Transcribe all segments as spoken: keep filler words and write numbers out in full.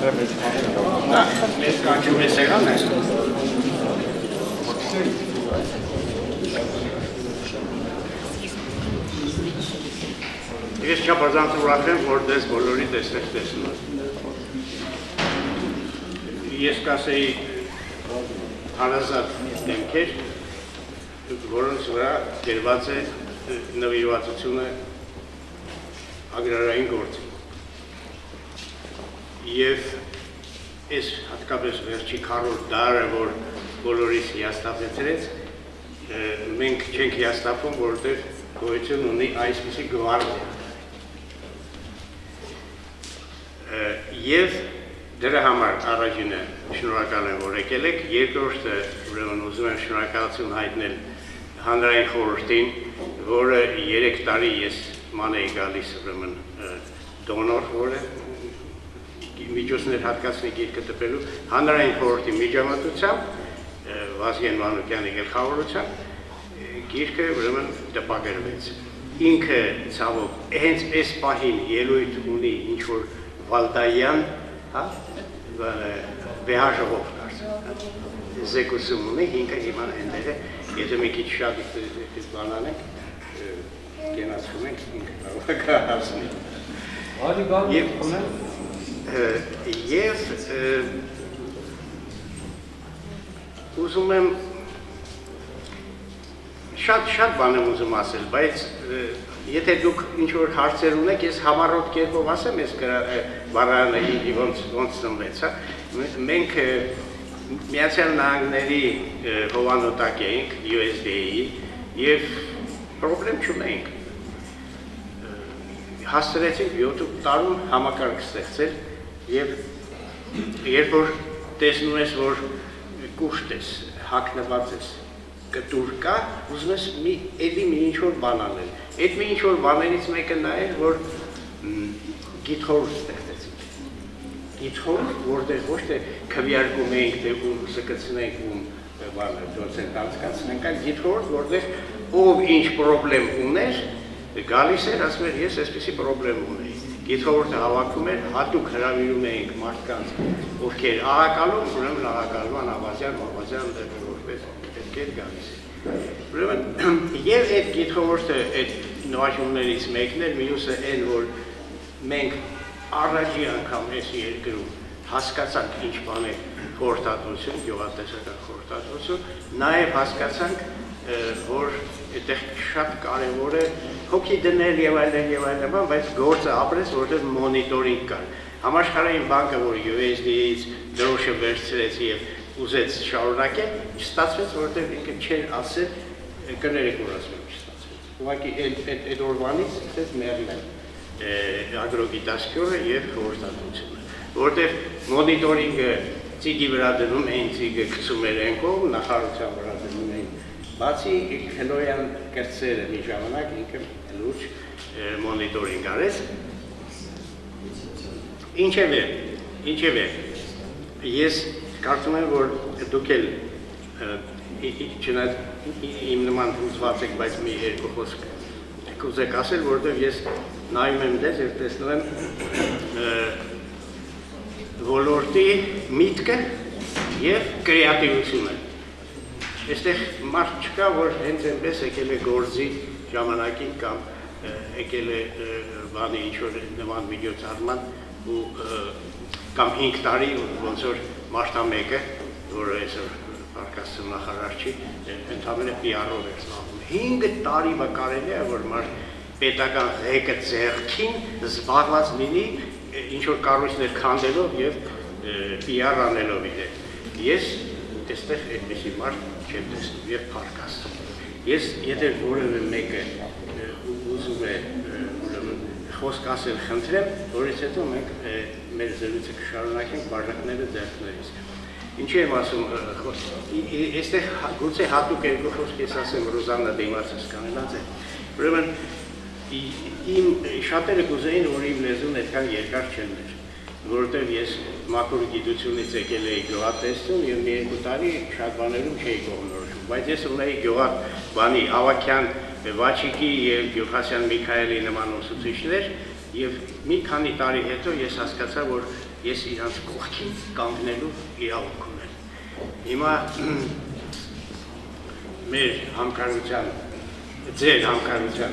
Mēs kāķamies eganē. Ես չապազանց ուրախ եմ, որ դες բոլորի տեսնեք տեսնում։ Ես կասեի հարազատ դեմքեր, որոնց վրա դերված է նվիրվածությունը ագրարային գործին։ Եվ այս հատկապես վերջի քառորդ դարը, որ բոլորիս հիասթափեցրեց, մենք չենք հիասթափում, որտեղ գոյություն ունի այսպիսի գվարդիա։ Եվ դրա համար առաջինը շնորհակալ եմ, որ եկել եք, երկրորդը ուրեմն ուզում եմ շնորհակալություն հայտնել հանրային խորհրդին, որը երեք տարի ես ման էի գալիս ուրեմն դոնոր, որը միջոցներ հատկացնի գիրքը տպելու, հանրային խորհրդի միջամտությամբ, Վազգեն Մանուկյանի գլխավորությամբ, գիրքը ուրեմն տպագրվեց։ Ինքը ցավոք հենց այս պահին ելույթ ունի ինչ-որ Վալդայան, վեհաժողով կարծեմ, զեկուցում ունի, ինքը հիմա ընդեղ է, եթե մի քիչ շատ բանան ենք, կենացվում ենք, ինքը կարող հասնի։ Եվ ուզում եմ, շատ բան եմ ուզում ասել, բայց եթե դուք ինչ-որ հարցեր ունեք, ես համառոտ կերպով ասեմ, ես վարանը ոնց ծնվեց, մենք Միացյալ Նահանգների հովանոտակ էինք, յու էս դի էի, և պրոբլեմ չունեինք։ Հասցրեցինք յոթ տարում համակարգ ստեղծել, և երբ որ տեսնում ես, որ կուշտ ես, հագնված ես, կտուր կա, ուզում ես էլի մի ինչ-որ բան անել։ Այդ մի ինչ-որ բաներից մեկը նա էր, որ գիտխորհուրդ ստեղծեցինք։ Գիտխորհուրդ, որտեղ ոչ թե քվեարկում էինք, թե ում սկցնենք, ում դոցենտ անցկացնենք, այլ գիտխորհուրդ, որտեղ ով ինչ պրոբլեմ ուներ, գալիս էր, ասում էր, ես այսպիսի պրոբլեմ ունեի։ Գիտխորհուրդը հավաքում էր, հատուկ հրավիրում էինք մարդկանց, ովքեր աղակալում, ուրեմն աղակալման ավազյան, ավազյան որպես պետք էր գալիս էր։ Ուրեմն, և այդ գիտխորհուրդը այդ նվաճումներից մեկն էր, մյուսը այն, որ մենք առաջի անգամ այս երկրում հասկացանք ինչ բան է խորհրդատվություն, գյուղատնտեսական խորհրդատվություն, նաև հասկացանք, որ այդտեղ շատ կարևոր է հոգի դնել եւ այլն եւ այլն, բայց գործը ապրեց, որտեղ մոնիտորինգ կար։ Համաշխարհային բանկը, որ յու էս դի-ից դրոշը վերցրեց եւ ուզեց շարունակել, չստացվեց, որտեղ ինքը չէր ասել, կներեք որ ասում եմ չստացվեց։ Ուղղակի այդ օրվանից դες մերն է ագրոգիտասկյորը եւ խորհրդատվությունը, որտեղ մոնիտորինգը ծիգի վրա դնում էին, ծիգը գցում էր այն կողմ, նախարարության վրա դնում էին, բացի Քելոյան կրծերը մի ժամանակ ինքը լուրջ մոնիտորինգ արեց։ Ինչևէ, ինչևէ, ես կարծում եմ, որ դուք էլ չնայած իմ նման հուզված եք, բայց մի երկու խոսք կուզեք ասել, որովհետև ես նայում եմ դες և տեսնում եմ ոլորտի միտքը և կրեատիվությունը։ Այստեղ մարդ չկա, որ հենց այնպես եկել է գործի ժամանակին կամ եկել է բանի ինչ-որ նման միջոցառման ու կամ հինգ տարի ոնց որ մարդամեկը, որը այսօր Պարկաստում նախարար չի, ընդհանրապես պի ար-ով էր զբաղվում։ հինգ տարի կարելի է, որ մարդ պետական ղեկը ձեռքին զբաղված լինի ինչ-որ կառույցներ քանդելով և պի ար անելով իրեն։ Ես այստեղ այդպիսի մարդ չեմ տեսնում և Պարկաստում։ Ես եթե որևէ մեկը ուզում է խոսք ասել խնդրեմ, որից հետո մենք մեր զրույցը կշարունակենք բաժակները ձեռքներից։ Ինչի եմ ասում, այստեղ գուցե հատուկ երկու խոսք ես ասեմ Ռոզաննա դիմացս կանելած է։ Ուրեմն իմ շատերը կուզեին, որ իմ լեզուն այդքան երկար չլներ, որովհետև ես մաքուր գիտությունից եկել էի գյուղատնտեսություն և մի երկու տարի շատ բաներում չէի կողմնորոշում, բայց ես ունեի գյուղատ բանի Ավագյան Վաչիկի և Գյուխասյան Միքայելի նման ուսուցիչներ Եվ մի քանի տարի հետո ես հասկացա, որ ես իրանց կողքին կանգնելու իրավունք ունեմ։ Հիմա մեր համկարգության, ձեր համկարգության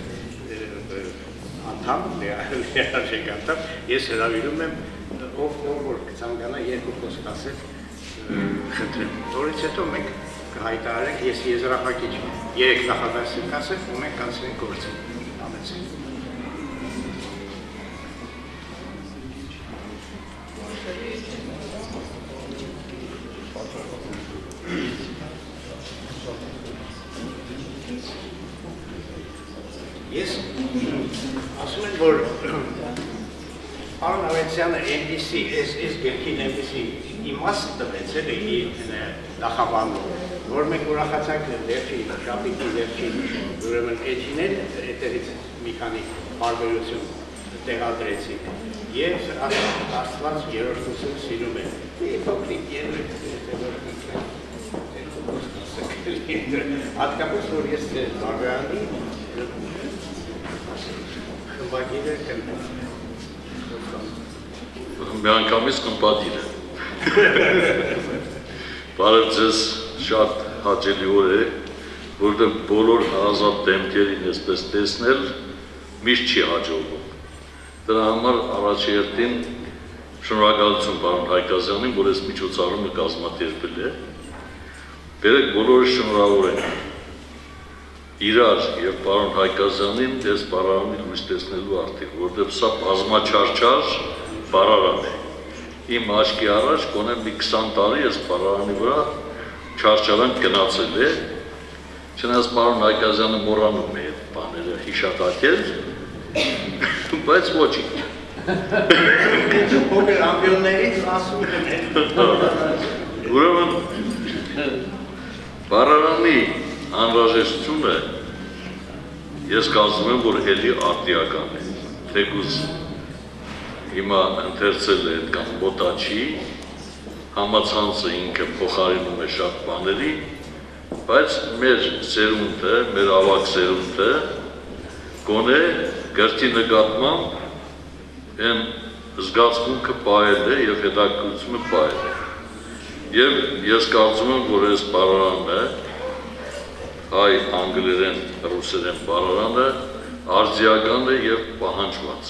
անդամ, լիարժեք անդամ, ես հրավիրում եմ ով որ կցանկանա երկու խոսք ասել խնդրեմ։ Որից հետո մենք կհայտարարենք, ես եզրափակիչ երեք նախադասություն կասեմ, ու մենք կանցնենք գործին։ Ամեցին։ Ես ասում եմ, որ Պարոն Ավետիսյանը այնպիսի, այս գերքին այնպիսի իմաստ տվեց էլ իր նախաբանում, որ մենք ուրախացանք վերջին, շաբաթի վերջին, ուրեմն էջին էլ այդտեղից մի քանի հարաբերություն տեղադրեցինք եւ Աստված երրորդ ուսում սիրում է։ Մի փոքրիկ երեք հատկապես որ ես բարբերանի խմբագիրը կնեմ։ Միանգամից կմպատիր է։ Բարև ձեզ շատ հաճելի օր է, որտեղ բոլոր ազատ դեմքերին այսպես տեսնել միշտ չի հաջողվում։ Դրա համար առաջերտին շնորհակալություն պարոն Հայկազյանին, որ այս միջոցառումը կազմակերպել է։ Բերեք բոլորը շնորհավոր են իրար եւ պարոն Հայկազյանին այս բառարանի լույս տեսնելու արդիվ, որտեղ սա բազմաչարչար բառարան է։ Իմ աչքի առաջ գոնե մի քսան տարի այս բառարանի վրա չարչարանք գնացել է, չնայած պարոն Հայկազյանը մոռանում է այդ բաները հիշատակել, բայց ոչինչ։ Փոքր ամբիոններից ասում են։ Ուրեմն բառարանի անհրաժեշտությունը ես կարծում եմ, որ էլի արտիական է, թեկուզ հիմա ընթերցել է այդքան մոտաչի, համացանցը ինքը փոխարինում է շատ բաների, բայց մեր սերունդը, մեր ավագ սերունդը գոնե գրքի նկատմամբ այն զգացմունքը պահել է եւ հետաքրքրությունը պահել է։ Եվ ես կարծում եմ, որ այս բառարանը հայ, անգլերեն, ռուսերեն բառարանը արձիական է եւ պահանջված։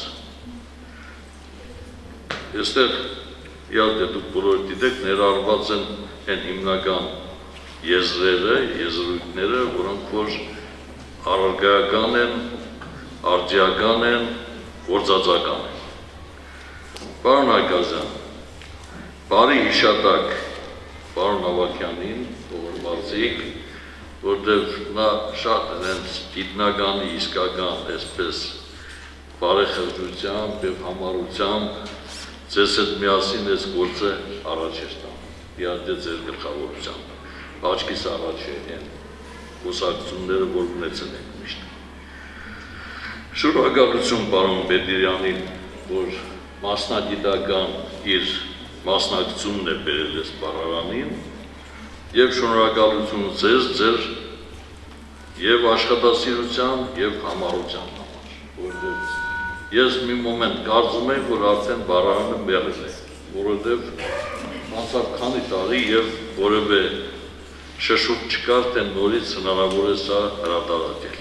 Այստեղ իհարկե դուք բոլորը գիտեք, ներառված են այն հիմնական եզրերը, եզրույթները, որոնք որ առարգայական են, արձիական են, գործածական են։ Պարոն Հայկազյան, բարի հիշատակ պարոն Ավագյանին, ողորմածիկ, որտեղ նա շատ հենց գիտնականի, իսկական, այսպես բարեխղճությամբ եւ համառությամբ ձեզ հետ միասին այս գործը առաջ էր տանում, իհարկե ձեր գլխավորությամբ, աչքիս առաջ է են կուսակցությունները, որ ունեցել ենք միշտ։ Շնորհակալություն պարոն Բեդիրյանին, որ մասնագիտական իր մասնակցությունն է բերել այս բառարանին, եւ շնորհակալություն ձեզ, ձեր եւ աշխատասիրության եւ համառության համար, որովհետեւ ես մի մոմենտ կարծում եմ, որ արդեն բառարանը մեռել է, որովհետև անցավ քանի տարի եւ որևէ շշուկ չկար, թե նորից հնարավոր է սա հրատարակել։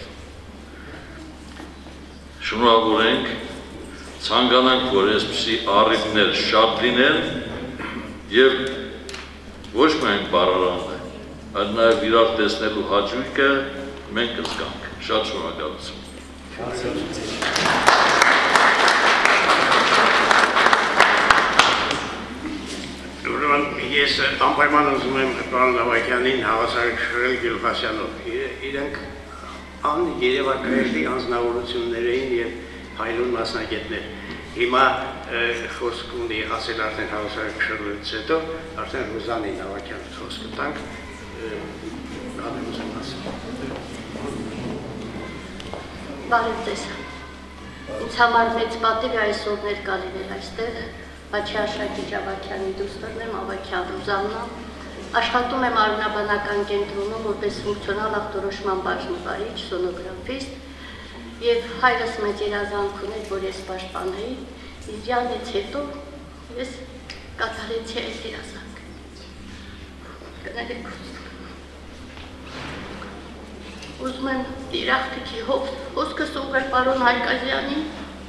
Շնորհավորենք, ցանկանանք, որ այսպիսի առիթներ շատ լինեն եւ ոչ միայն բառարանը, այլ նաեւ իրար տեսնելու հաճույքը մենք կզգանք։ Շատ շնորհակալություն։ Ես անպայման ուզում եմ պարոն Ավագյանին հավասարակշռել Գյուլխասյանով։ Իրենք աներևակայելի անձնավորություններ էին եւ հայլուն մասնագետներ։ Հիմա խոսք ունի ասել արդեն հավասարակշռելուց հետո, արդեն Ռուզանին Ավագյանը խոսքը տանք, անեմ ուզում ասել։ Բարև ձեզ։ Ինձ համար մեծ պատիվ է այսօր ներկա լինել այստեղ, Բաչի Աշակի Ավագյանի դուստրն եմ, Ավագյան Ռուզաննա, աշխատում եմ արյունաբանական կենտրոնում որպես ֆունկցիոնալ ախտորոշման բաժնի վարիչ, սոնոգրաֆիստ, Եվ հայրս մեծ երազանք ուներ, որ ես պաշտպանեի, իրանից հետո ես կատարեցի այդ երազանքը։ Կներեք ուզում եմ իրախտիքի հոսքս ուղղել պարոն Հայկազյանին,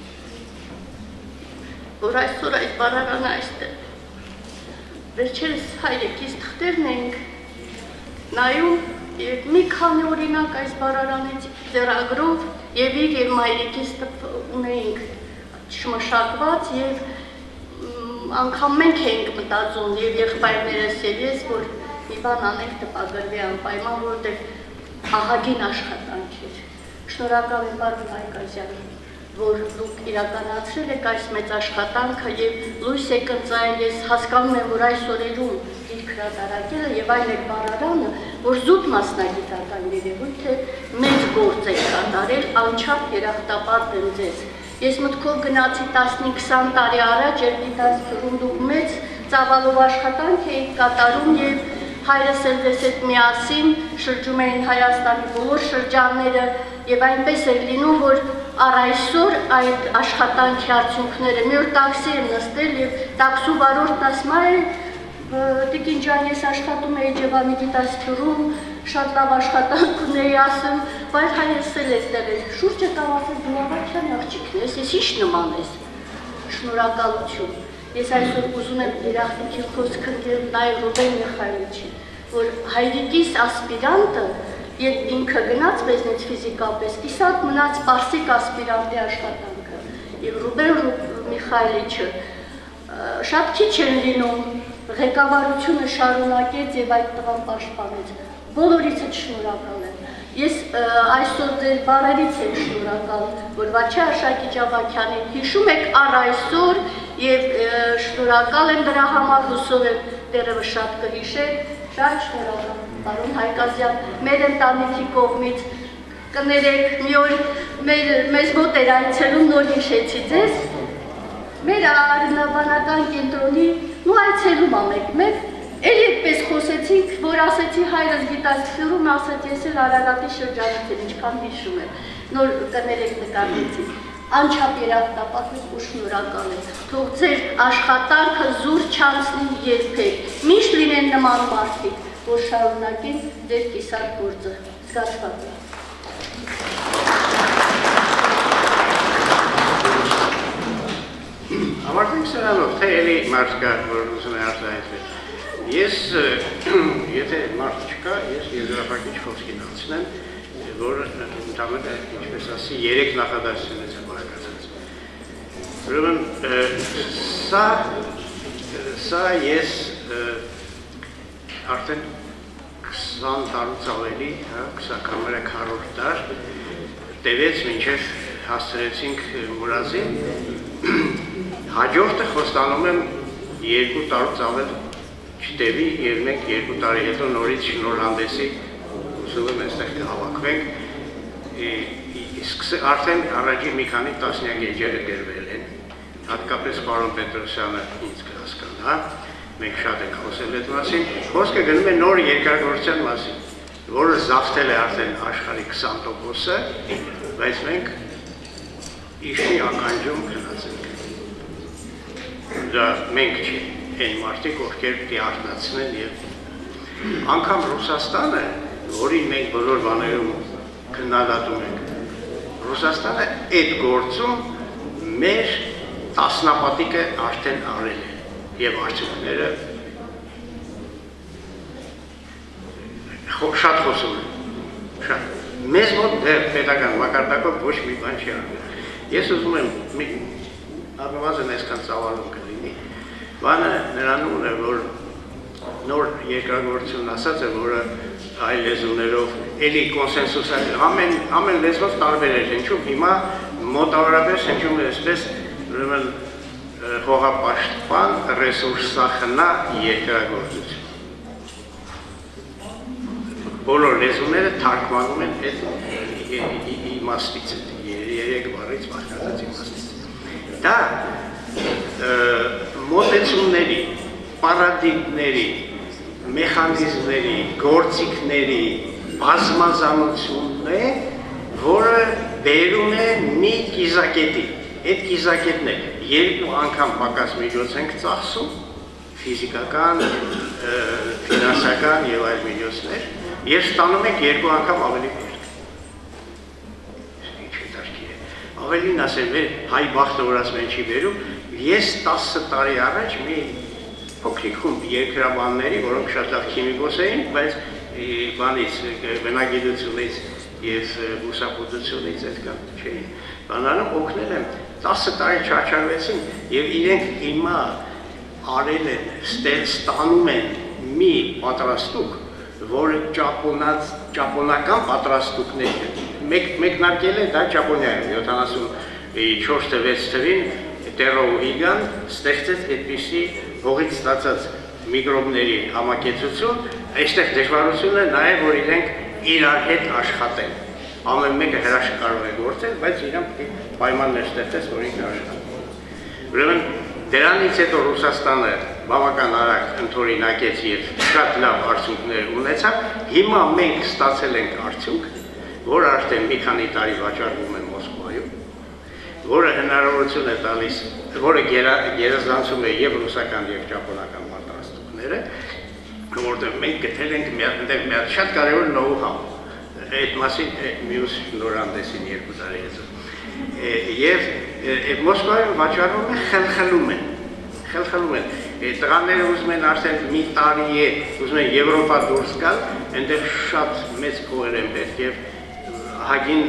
որ այսօր այս բարարանը այստեղ վերջերս հայրիկիս թղթերն էինք նայում և մի քանի օրինակ այս բարարանից ձեռագրով և իր և մայրիկիս ունեինք շմշակված և անգամ մենք էինք մտածում և եղբայրներս և ես, որ մի բան անենք տպագրվի անպայման, որտեղ ահագին աշխատանք էր։ Շնորհակալ եմ պարոն Հայկազյան, որ դուք իրականացրել եք այս մեծ աշխատանքը և լույս եք ընծայել, ես հասկանում եմ, որ այս օրերում իր հրատարակելը և այն էլ բարարանը, որ զուտ մասնագիտական երևույթ է, մեծ գործ եք կատարել, անչափ երախտապարտ եմ ձեզ։ Ես մտքով գնացի տասնհինգ-քսան տարի առաջ, երբ դիտասկրում դուք մեծ ծավալով աշխատանք էիք կատարում և հայրս էլ ձեզ հետ միասին շրջում էին Հայաստանի բոլոր շրջանները և այնպես էր լինում, որ առ այսօր այդ աշխատանքի արդյունքները մի օր տաքսի եմ նստել և տաքսու վարորդն ասում է տիկին ջան, ես աշխատում էի Ջևանի դիտասկրում, շատ լավ աշխատանք ունեի ասում, բայց հայրս էլ այդտեղ էր, շուրջը կամ ասել բնավարության աղջիկն ես, ես ինչ նման ես, շնորհակալություն։ Ես այսօր ուզում եմ երախտիքի խոսքը գրել նաև Ռուբեն Միխայելիչին, որ հայրիկիս ասպիրանտը և ինքը գնաց մեզնից ֆիզիկապես, իսատ մնաց պարսիկ ասպիրանտի աշխատանքը և Ռուբեն Միխայելիչը շատ քիչ են լինում, ղեկավարությունը շարունակեց և այդ տղան պաշտպանեց, բոլորիցդ շնորհակալ եմ։ Ես այսօր ձեր բարերից եմ շնորհակալ, որ Վաչե Արշակի Ջավաքյանին հիշում եք առ այսօր և շնորհակալ եմ դրա համար, հուսով եմ դեռևս շատ կհիշեք, շատ շնորհակալ պարոն Հայկազյան, մեր ընտանիքի կողմից կներեք, մի օր մեզ մոտ էր այցելում, նոր հիշեցի ձեզ, մեր առնաբանական կենտրոնի ու այցելում ամեք մեկ, էլ ետպես խոսեցինք, որ ասեցի հայրս գիտասկրում, ասեց ես էլ Արարատի շրջանից եմ, ինչքան հիշում եմ, նոր կներեք նկատեցինք, անչափ երախտապարտ ու շնորհակալ եմ, թող ձեր աշխատանքը զուր չանցնի երբեք, միշտ լինեն նման մարդիկ, որ շարունակեն ձեր կիսատ գործը, զգացված եմ։ Ավարտենք սրանով, թե էլի մարդ կա, որ ուզում է արտահայտվել։ Ես, եթե մարդ չկա, ես եզրափակիչ խոսքին անցնեմ, որ ընդամենը, ինչպես ասի, երեք նախադասությունից եմ բաղկացած։ Ուրեմն, սա, սա ես արդեն քսան տարուց ավելի, քսան քառորդ դար, տևեց մինչև հասցրեցինք Մուրազին, հաջորդը խոստանում եմ երկու տարուց ավել չտևի և մենք երկու տարի հետո նորից շնորհանդեսի ուզում եմ այստեղ կհավաքվենք, արդեն առաջին մի քանի տասնյակ էջերը գրվել են, հատկապես պարոն Պետրոսյանը ինձ կհասկանա, մենք շատ ենք խոսել այդ մասին, խոսքը գնում է նոր երկրագործության մասին, որը զավթել է արդեն աշխարհի քսան տոկոսը, բայց մենք իշի ականջում գնացենք։ Դա մենք չի, այն մարդիկ, ովքեր պիտի արթնացնեն և անգամ Ռուսաստանը, որին մենք բոլոր բաներում քննադատում ենք, Ռուսաստանը այդ գործում մեր տասնապատիկը արդեն արել է և արդյունքները շատ խոսում են, շատ։ Մեզ մոտ դեռ պետական մակարդակով ոչ մի բան չի արվել։ Ես ուզում եմ առնվազն այսքան ծավալում կլինի, բանը նրանում է, որ նոր երկրագործություն ասած է, որը այլ լեզուներով էլի կոնսենսուս է, ամեն լեզվով տարբեր էր հնչում, հիմա մոտավորապես հնչում է այսպես, ուրեմն հողապաշտպան ռեսուրսախնա երկրագործություն։ Բոլոր լեզուները թարգմանում են այդ իմաստից, երեք բառից բաղկացած իմաստից։ Դա մոտեցումների, պարադիգմների, մեխանիզմների, գործիքների բազմազանությունն է, որը բերում է մի կիզակետի, այդ կիզակետն է երկու անգամ պակաս միջոց ենք ծախսում, ֆիզիկական, ֆինանսական եւ այլ միջոցներ, եւ ստանում ենք երկու անգամ ավելի բերք։ Ինչ հետաքրքիր է։ Ավելին ասեմ, հայ բախտը որած մեն չի բերում, ես տասը տարի առաջ մի փոքրիկ խումբ երկրաբանների, որոնք շատ լավ քիմիկոս էին, բայց բանից, բնագիտությունից եւ բուսապուտությունից այդքան չէին։ Բանալում օգնել եմ, տասը տարի չարչարվեցին եւ իրենք հիմա արել են, ստանում են մի պատրաստուկ, որը ճապոնական պատրաստուկներ է։ Մեկնարկել է դա Ճապոնիայում, յոթանասունչորս վեց թվին Տերո Ուհիգան ստեղծեց այդպիսի հողից ստացած միկրոբների համակեցություն, այստեղ դժվարությունը նաև, որ իրենք իրար հետ աշխատեն։ Ամեն մեկը հրաշք կարող է գործել, բայց իրանք պայմաններ ստեղծեց, որ ինքը աշխատի։ Ուրեմն դրանից հետո Ռուսաստանը բավական արագ ընդօրինակեց եւ շատ լավ արդյունքներ ունեցավ։ Հիմա մենք ստացել ենք արդյունք, որը արդեն մի քանի տարի վաճառվում է Մոսկվայում, որը հնարավորություն է տալիս, որը գերազանցում է եւ ռուսական եւ ճապոնական պատրաստումները, որտեղ մենք գտել ենք մի հատ շատ կարևոր know-how, այդ մասին մյուս նորանդեսին երկու տարի հետո։ Եվ Մոսկվայում վաճառվում է, խելխլում են, խելխլում են, տղաները ուզում են արդեն մի տարի է, ուզում են Եվրոպա դուրս գալ, այնտեղ շատ մեծ փողեր են պետք եւ հագին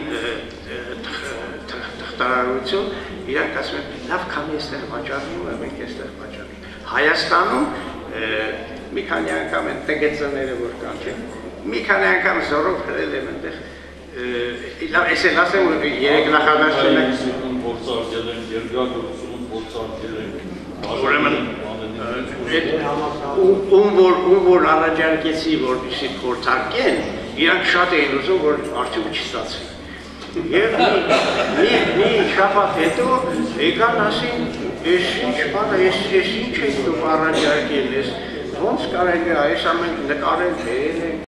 թղթարարություն, իրանք ասում են, լավ քանի էստեղ վաճառվում է, մենք էստեղ վաճառենք։ Հայաստանում մի քանի անգամ են տգծները որ կան չէ, մի քանի անգամ զորով հրել եմ այնտեղ, լավ, ես էլ ասեմ, երեք նախադասությունը փորձարկել են, երկրագործություն փորձարկել են, ուրեմն ում որ առաջարկեցի, որպեսզի փորձարկեն, իրանք շատ էին ուզում, որ արդյունքը չստացվի։ Եվ մի շաբաթ հետո եկան ասին, ես ինչ բան, ես ինչ եք դուք առաջարկել, ոնց կարելի է այս ամեն նկարել, բերել եք